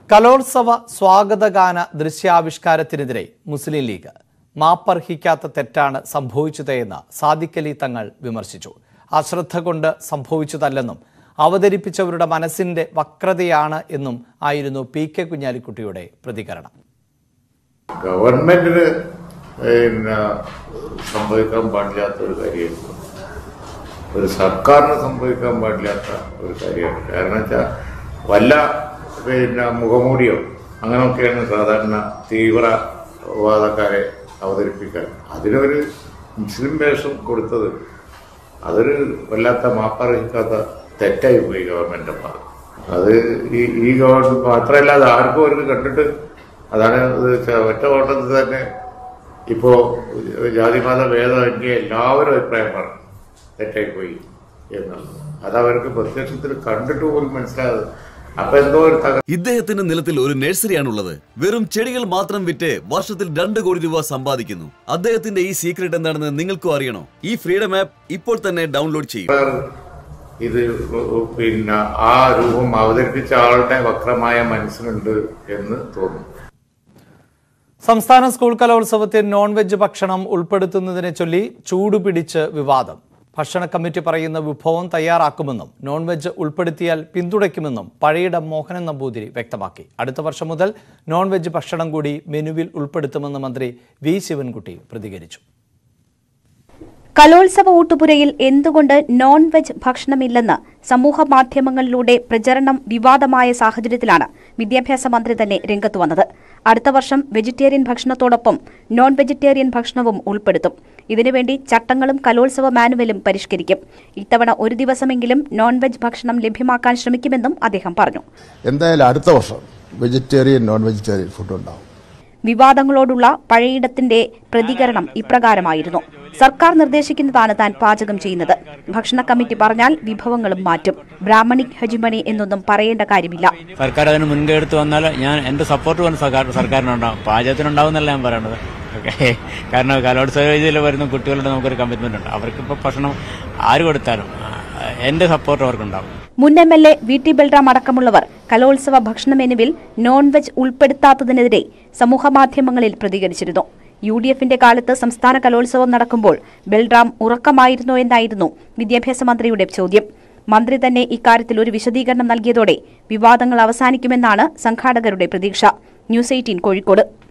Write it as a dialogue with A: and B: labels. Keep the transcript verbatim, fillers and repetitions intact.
A: കലോത്സവ സ്വാഗതഗാന ദൃശ്യാവിഷ്കാരത്തിനെതിരെ മുസ്ലിം ലീഗ് മാപ്പർഹിക്കാത്ത തെറ്റാണ് സംഭവിച്ചതെന്ന് സാദിഖ് അലി തങ്ങൾ വിമർശിച്ചു. അശ്രദ്ധ കൊണ്ട് സംഭവിച്ചതല്ലെന്നും അവതരിപ്പിച്ചവരുടെ മനസ്സിന്റെ വക്രതയാണ് എന്നും ആയിരുന്നു പി കെ കുഞ്ഞാലിക്കുട്ടിയുടെ പ്രതികരണം.
B: ഗവൺമെന്റിന് സംഭവിക്കാൻ പാടില്ലാത്ത ഒരു കാര്യമായിരുന്നു, ഒരു സർക്കാരിന് സംഭവിക്കാൻ പാടില്ലാത്ത ഒരു കാര്യമാണ്. കാരണം വെച്ചാൽ വല്ല പിന്നെ മുഖമൂടിയോ അങ്ങനെയൊക്കെയാണ് സാധാരണ തീവ്രവാദക്കാരെ അവതരിപ്പിക്കാൻ. അതിനൊരു മുസ്ലിം വേഷം കൊടുത്തത് അതൊരു വല്ലാത്ത മാപ്പർഹിക്കാത്ത തെറ്റായി പോയി ഗവൺമെന്റ് ഭാഗം. അത് ഈ ഈ ഗവൺമെന്റ് മാത്രമല്ല, അത് ആർക്കും അവർക്ക് കണ്ടിട്ട് അതാണ് ഒറ്റ ഓട്ടത്തിൽ തന്നെ ഇപ്പോ ജാതിമത ഭേദമന്യേ എല്ലാവരും അഭിപ്രായം പറഞ്ഞു തെറ്റായി പോയി എന്നുള്ളത്. അതവർക്ക് പ്രത്യക്ഷത്തിൽ കണ്ടിട്ട് പോലും മനസ്സിലായത്.
C: ഇദ്ദേഹത്തിന്റെ നിലത്തിൽ ഒരു നഴ്സറിയാണുള്ളത്. വെറും ചെടികൾ മാത്രം വിറ്റ് വർഷത്തിൽ രണ്ട് കോടി രൂപ സമ്പാദിക്കുന്നു. അദ്ദേഹത്തിന്റെ ഈ സീക്രട്ട് എന്താണെന്ന് നിങ്ങൾക്കും അറിയണോ? ഈ ഫ്രീഡം ആപ്പ് ഇപ്പോൾ തന്നെ ഡൗൺലോഡ് ചെയ്യും.
B: ഇത് പിന്നെ ആ രൂപം അവതരിപ്പിച്ച ആളുടെ വക്രമായ മനസ്സിനുണ്ട് എന്ന് തോന്നുന്നു.
A: സംസ്ഥാന സ്കൂൾ കലോത്സവത്തിൽ നോൺ വെജ് ഭക്ഷണം ഉൾപ്പെടുത്തുന്നതിനെ ചൊല്ലി ചൂടുപിടിച്ച് വിവാദം. ഭക്ഷണ കമ്മിറ്റി പറയുന്ന വിഭവം തയ്യാറാക്കുമെന്നും നോൺ വെജ് ഉൾപ്പെടുത്തിയാൽ പിന്തുണയ്ക്കുമെന്നും പഴയിടം മോഹനൻ നമ്പൂതിരി വ്യക്തമാക്കി. അടുത്ത വർഷം മുതൽ നോൺ വെജ് ഭക്ഷണം കൂടി മെനുവിൽ ഉൾപ്പെടുത്തുമെന്ന് മന്ത്രി വി ശിവൻകുട്ടി പ്രതികരിച്ചു.
D: കലോത്സവ ഊട്ടുപുരയിൽ എന്തുകൊണ്ട് നോൺ വെജ് ഭക്ഷണമില്ലെന്ന് സമൂഹ മാധ്യമങ്ങളിലൂടെ പ്രചരണം വിവാദമായ സാഹചര്യത്തിലാണ് വിദ്യാഭ്യാസ മന്ത്രി തന്നെ രംഗത്തു വന്നത്. അടുത്ത വർഷം വെജിറ്റേറിയൻ ഭക്ഷണത്തോടൊപ്പം നോൺ വെജിറ്റേറിയൻ ഭക്ഷണവും ഉൾപ്പെടുത്തും. ഇതിനുവേണ്ടി ചട്ടങ്ങളും കലോത്സവ മാനുവലും പരിഷ്കരിക്കും. ഇത്തവണ ഒരു ദിവസമെങ്കിലും നോൺ വെജ് ഭക്ഷണം ലഭ്യമാക്കാൻ ശ്രമിക്കുമെന്നും അദ്ദേഹം പറഞ്ഞു.
E: എന്തായാലും അടുത്ത വർഷം വെജിറ്റേറിയൻ നോൺ വെജിറ്റേറിയൻ ഫുഡ് ഉണ്ടാവും.
D: വിവാദങ്ങളോടുള്ള പഴയിടത്തിന്റെ പ്രതികരണം ഇപ്രകാരമായിരുന്നു. സർക്കാർ നിർദ്ദേശിക്കുന്നതാണ് താൻ പാചകം ചെയ്യുന്നത്. ഭക്ഷണ കമ്മിറ്റി പറഞ്ഞാൽ വിഭവങ്ങളും മാറ്റും. ബ്രാഹ്മണിക് ഹജിമണി എന്നൊന്നും പറയേണ്ട കാര്യമില്ല.
F: സർക്കാർ അതിന് മുൻകൈ എടുത്ത് വന്നാൽ ഞാൻ എന്റെ സപ്പോർട്ട് വന്ന് സർക്കാരിനുണ്ടാവും. പാചകത്തിനുണ്ടാവുന്നല്ല ഞാൻ പറയണത്. കാരണം കലോത്സവ വേദിയിൽ വരുന്ന കുട്ടികളുടെ നമുക്കൊരു കമ്മിറ്റ്മെന്റ് ഉണ്ട്. അവർക്കിപ്പോൾ ഭക്ഷണം ആര് കൊടുത്താലും എന്റെ സപ്പോർട്ട് അവർക്കുണ്ടാവും.
D: മുൻ M L A V T Balram അടക്കമുള്ളവർ കലോത്സവ ഭക്ഷണ മെനുവിൽ നോൺ വെജ് ഉൾപ്പെടുത്താത്തതിനെതിരെ സമൂഹമാധ്യമങ്ങളിൽ പ്രതികരിച്ചിരുന്നു. യു ഡി എഫിന്റെ കാലത്ത് സംസ്ഥാന കലോത്സവം നടക്കുമ്പോൾ ബൽറാം ഉറക്കമായിരുന്നോ എന്നായിരുന്നു വിദ്യാഭ്യാസ മന്ത്രിയുടെ ചോദ്യം. മന്ത്രി തന്നെ ഇക്കാര്യത്തിൽ ഒരു വിശദീകരണം നൽകിയതോടെ വിവാദങ്ങൾ അവസാനിക്കുമെന്നാണ് സംഘാടകരുടെ പ്രതീക്ഷ. News eighteen Kozhikode.